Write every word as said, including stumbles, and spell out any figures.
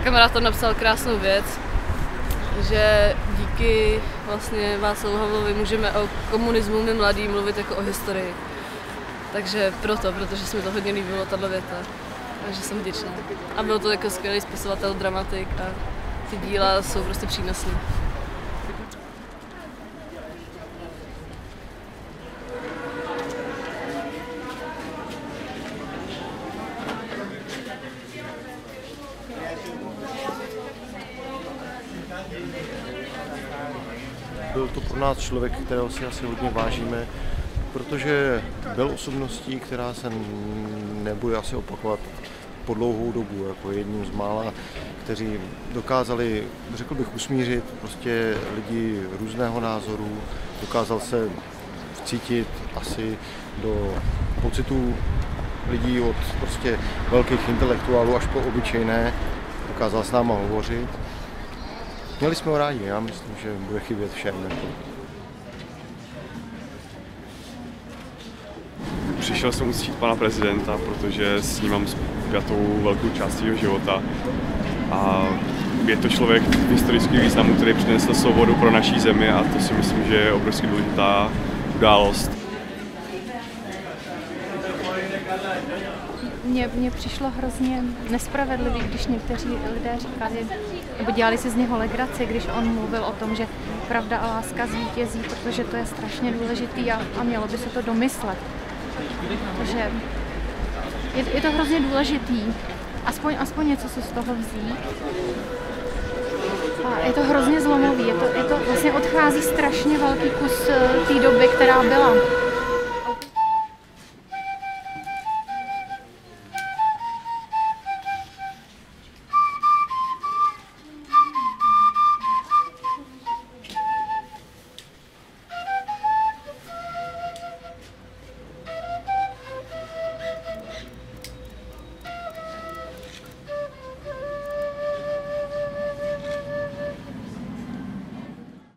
kamarád tam napsal krásnou věc, že díky vlastně Václavu Havlovi můžeme o komunismu my mladí mluvit jako o historii. Takže proto, protože se mi to hodně líbilo, tato věta. Takže jsem vděčná. A byl to jako skvělý spisovatel, dramatik a ty díla jsou prostě přínosné. Byl to pro nás člověk, kterého si asi hodně vážíme, protože byl osobností, která se nebude asi opakovat po dlouhou dobu, jako jedním z mála, kteří dokázali, řekl bych, usmířit prostě lidi různého názoru, dokázal se vcítit asi do pocitů lidí od prostě velkých intelektuálů až po obyčejné, dokázal s náma hovořit. Měli jsme ho rádi, já myslím, že bude chybět všem. Přišel jsem uctít pana prezidenta, protože s ním mám spjatou velkou část jeho života. A je to člověk v historickém významu, který přinesl svobodu pro naší zemi a to si myslím, že je obrovsky důležitá událost. Mně, mně přišlo hrozně nespravedlivý, když někteří lidé říkali, nebo dělali si z něho legraci, když on mluvil o tom, že pravda a láska zvítězí, protože to je strašně důležitý a, a mělo by se to domyslet. Takže je, je to hrozně důležitý, aspoň, aspoň něco se z toho vzít. A je to hrozně zlomový, je to, je to vlastně odchází strašně velký kus té doby, která byla.